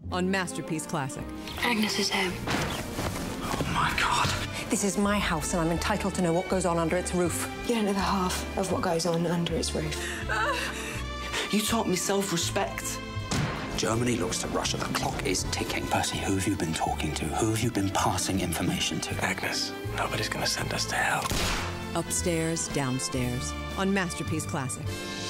on Masterpiece Classic. Agnes is home. Oh, my God. This is my house, and I'm entitled to know what goes on under its roof. You don't know the half of what goes on under its roof. You taught me self-respect. Germany looks to Russia. The clock is ticking. Percy, who have you been talking to? Who have you been passing information to? Agnes, nobody's gonna send us to hell. Upstairs, Downstairs on Masterpiece Classic.